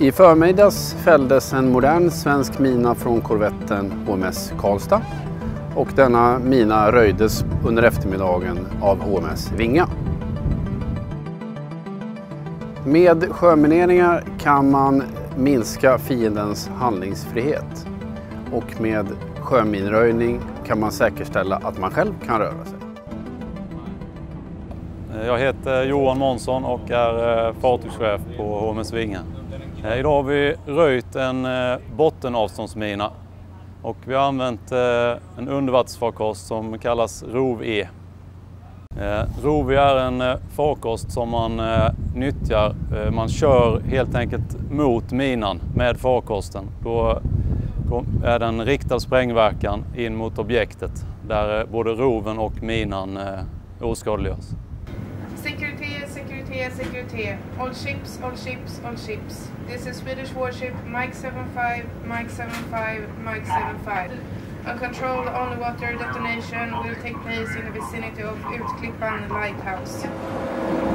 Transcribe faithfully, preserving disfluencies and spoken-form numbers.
I förmiddags fälldes en modern svensk mina från korvetten H M S Karlstad och denna mina röjdes under eftermiddagen av H M S Vinga. Med sjömineringar kan man minska fiendens handlingsfrihet och med sjöminröjning kan man säkerställa att man själv kan röra sig. Jag heter Johan Månsson och är fartygschef på H M S Vinga. Idag har vi röjt en bottenavståndsmina och vi har använt en undervattensfarkost som kallas R O V-E. R O V-E är en farkost som man nyttjar. Man kör helt enkelt mot minan med farkosten. Då är den riktad sprängverkan in mot objektet där både roven och minan oskadliggörs. Security, security, security. All ships, all ships, all ships. This is Swedish warship Mike seventy-five, Mike seventy-five, Mike seventy-five. A controlled on-the-water detonation will take place in the vicinity of Utklippan Lighthouse.